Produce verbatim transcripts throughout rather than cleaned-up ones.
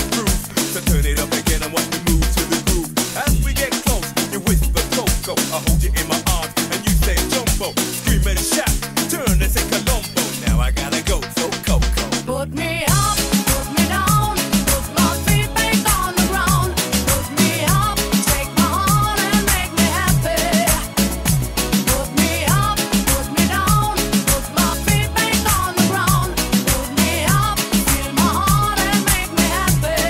get groove. So turn it up again and watch me move to the groove. As we get close, you whisper Coco. I hold you in my arms and you say Jambo. Scream and shout, turn and say Colombo. Now I gotta go, so Coco. Put me up, put me down, put my feet back on the ground. Put me up, take my heart and make me happy. Put me up, put me down, put my feet back on the ground. Put me up, feel my heart and make me happy.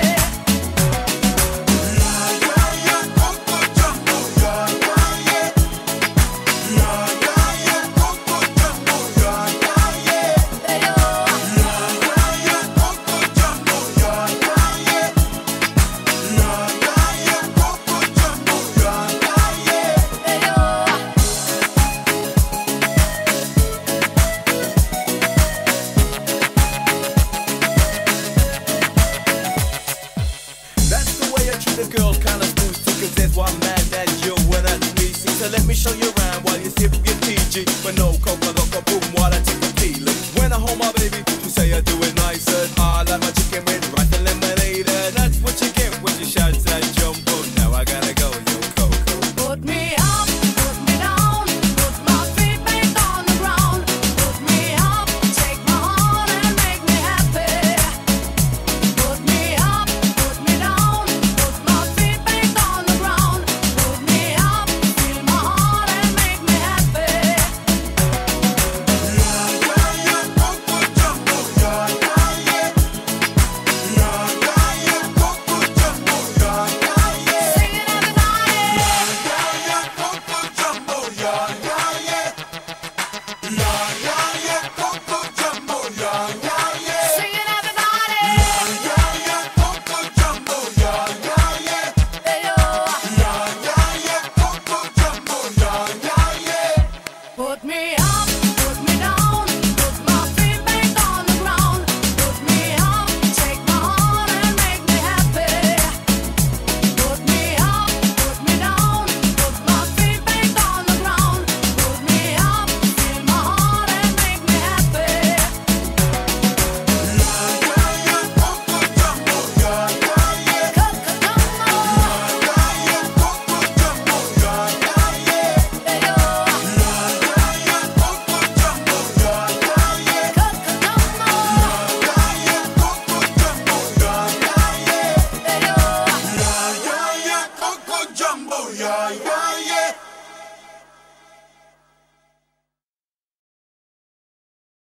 Yeah, yeah, yeah, Coco Jambo, yeah, yeah, yeah. Yeah, yeah, yeah, Coco Jambo, yeah, yeah, yeah. Hey, oh. Yeah, yeah, yeah, Coco Jambo, yeah, yeah, yeah. Yeah, yeah, yeah, Coco Jambo, yeah, yeah, yeah. Hey, oh. That's the way I treat a girl, kinda smooth too, cause there's one man that you wanna me. So let me show you around while you sip your T G. But no Coco